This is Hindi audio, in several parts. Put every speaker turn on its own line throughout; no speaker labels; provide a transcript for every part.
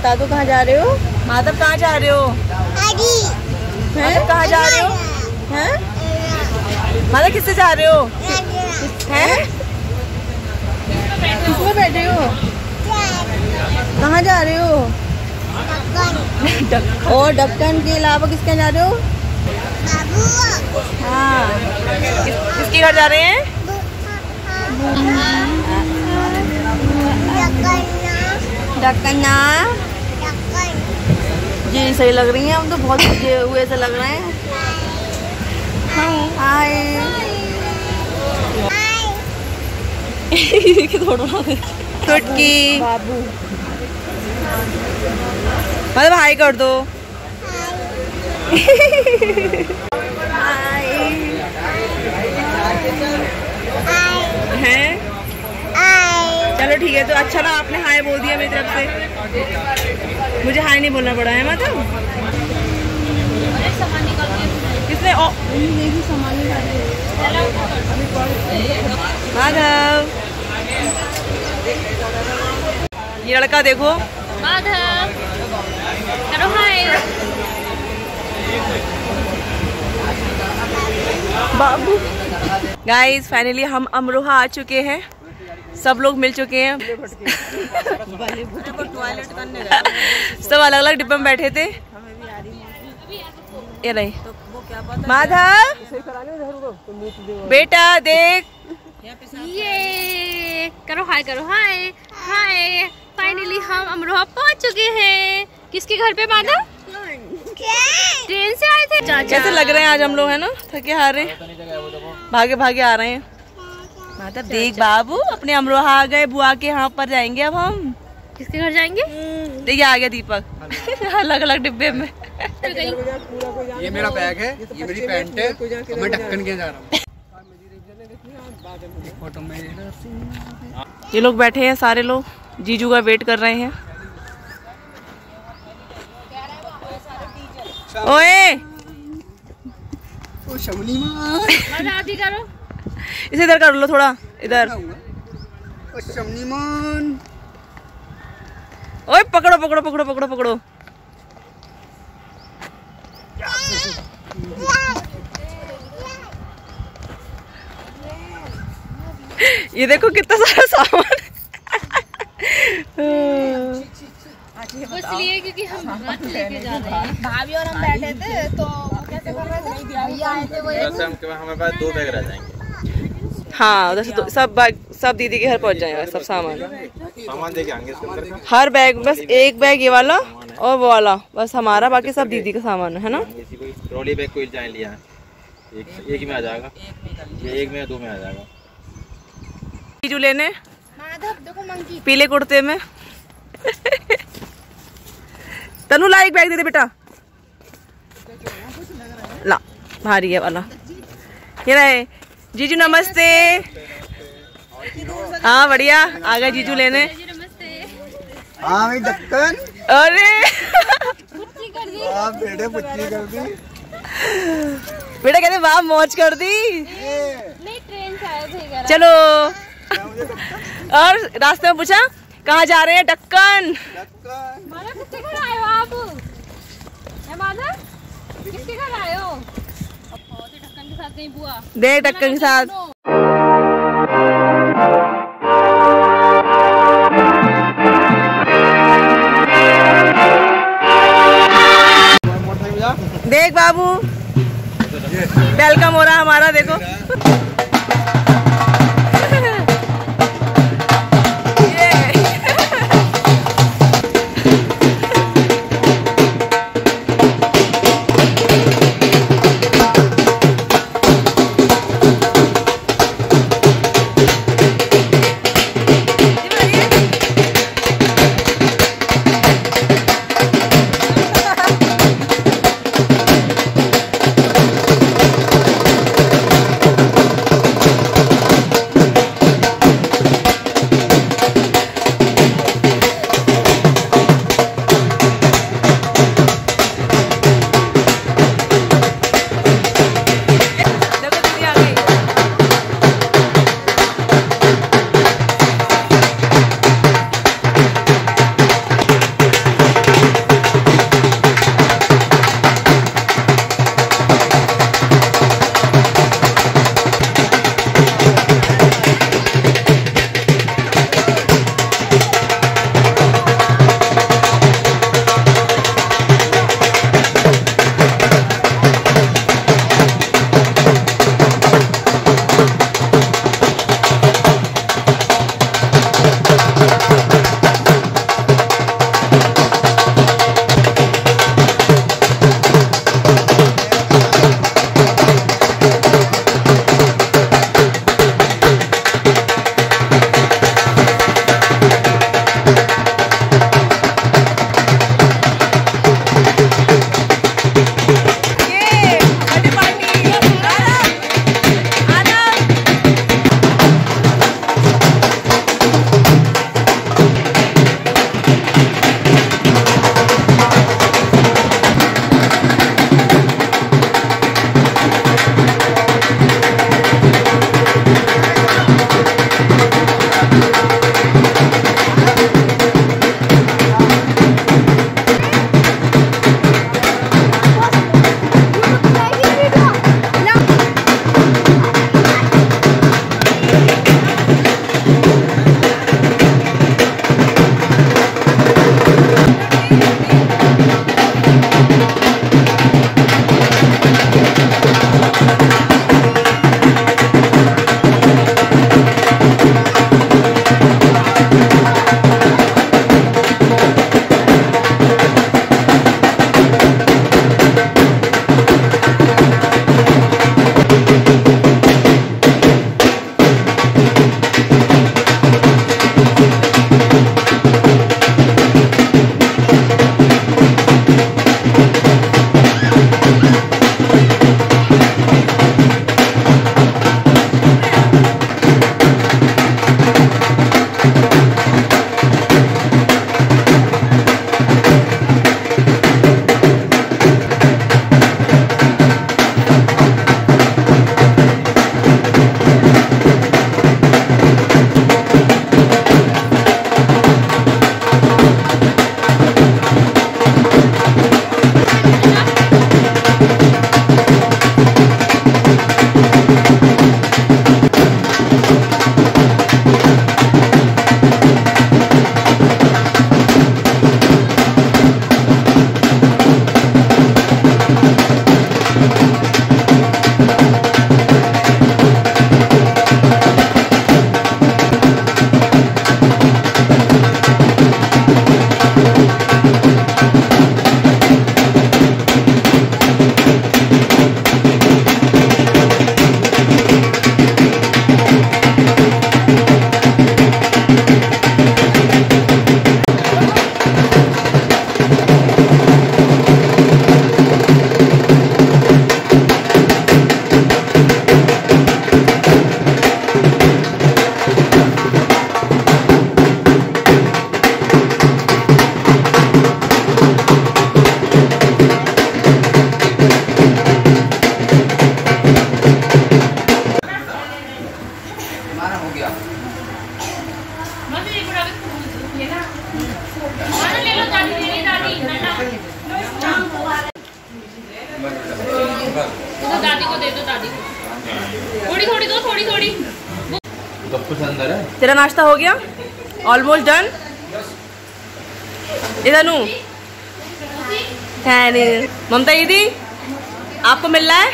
बता दो कहाँ जा रहे हो? माधव कहाँ जा रहे हो? माधव कहाँ जा रहे हो? हैं? माधव किससे जा रहे हो? हैं? किसमें बैठे हो? कहाँ जा रहे हो? और ढक्कन के अलावा किसके जा रहे हो? हाँ, किसके घर जा रहे हैं? ढक्कना जी सही लग रही हैं। हम तो बहुत सजे हुए ऐसे लग रहे हैं। हाय चुटकी बाबू मतलब हाय कर दो। हैं? चलो ठीक है। तो अच्छा ना आपने हाय बोल दिया मेरी तरफ से, मुझे हाय नहीं बोलना पड़ा है। मतलब किसने सामान माधव, ये लड़का देखो।
माधव करो हाय।
बाबू गाइस फाइनली हम अमरोहा आ चुके हैं। सब लोग मिल चुके हैं। सब अलग अलग डिब्बे में बैठे थे। ये नहीं माधव बेटा देख,
ये करो हाय करो हाय हाय। फाइनली हम अमरोहा पहुंच चुके हैं। किसके घर पे माधव? ट्रेन से आए थे।
कैसे लग रहे हैं आज हम लोग? है ना थके हारे, भागे भागे आ रहे हैं। माधव देख बाबू, अपने अमरोहा आ गए। बुआ के यहाँ पर जाएंगे अब हम।
किसके घर जाएंगे?
देखिए आ गया दीपक अलग अलग डिब्बे में।
ये मेरा बैग है, ये मेरी पैंट है, मैं ढक्कन के जा रहा हूँ।
ये लोग बैठे हैं सारे लोग, जीजू का वेट कर रहे हैं। ओए
शमनी मान
आदि करो,
इसे इधर कर लो थोड़ा इधर।
शमनी मान
ओए पकड़ो पकड़ो पकड़ो पकड़ो पकड़ो। ये देखो कितना सारा सामान।
इसलिए क्योंकि हम लेके जा रहे हैं।
भाभी और हम बैठे थे तो कैसे कर रहे थे? भैया आए थे,
हमारे पास 2 बैग रह जाएंगे।
हाँ उधर से तो सब दीदी के घर पहुंच जाएगा। सब सामान
दे के आएंगे इसके अंदर।
हर बैग बस एक बैग ये वाला और वो वाला बस हमारा, बाकी सब दीदी का सामान है ना।
ट्रॉली बैग कोई जाए लिया एक ही में आ जाएगा, ये 1 में या 2 में आ जाएगा। जीजू लेने पीले कुर्ते में। तनु ला एक बैग दे दे बेटा, ला भारी है वाला। ये रहे जीजू नमस्ते। हाँ बढ़िया आ गए जीजू लेने।
हाँ भाई ढक्कन।
अरे
बेटे पुच्ची कर दी
बेटा, कहते वाह मौज कर दी।
नहीं ट्रेन से आए थे।
चलो और रास्ते में पूछा कहाँ जा रहे हैं? ढक्कन।
माधव किसके घर आए हो आप? माधव किसके घर आए हो? ढक्कन के साथ नहीं बुआ
दे ढक्कन के साथ। देख बाबू वेलकम हो रहा हमारा, देखो।
दादी को दे दो, दादी को थोड़ी थोड़ी दो, थोड़ी थोड़ी।
सब कुछ अंदर है।
तेरा नाश्ता हो गया? Almost done. इधर नू है नहीं। ममता दीदी आपको मिल रहा है?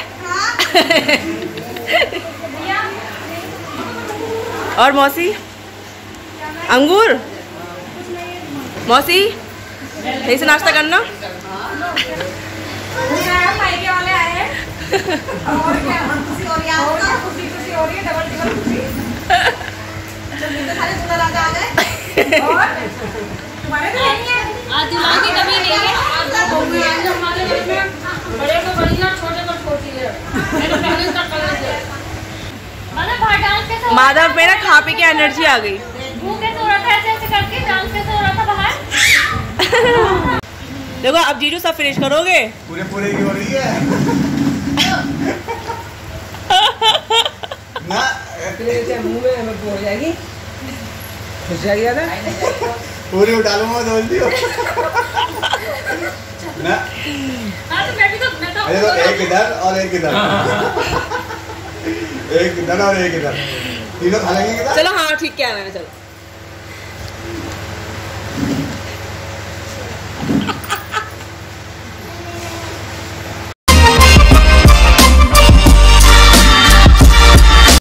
और मौसी अंगूर, मौसी सही से नाश्ता करना। वाले आए हैं।
आज दुल्हन की कमी नहीं है, बड़े को बढ़िया, छोटे को छोटी है।
माधव में ना खा पी के एनर्जी आ गई।
मुंह कैसे हो रहा था, ऐसे ऐसे करके डांस कैसे हो रहा था बाहर।
देखो अब जीजू सब फिनिश करोगे।
पूरे पूरे की हो रही है ना, मुंह में हो जाएगी, खुश जाएगी ना, पूरी उठा लूंगा बोल दियो ना।
हाँ तो मैं तो
एक इधर और एक इधर एक इधर और एक इधर, तीनों खा लेंगे।
चलो हाँ ठीक है, चलो।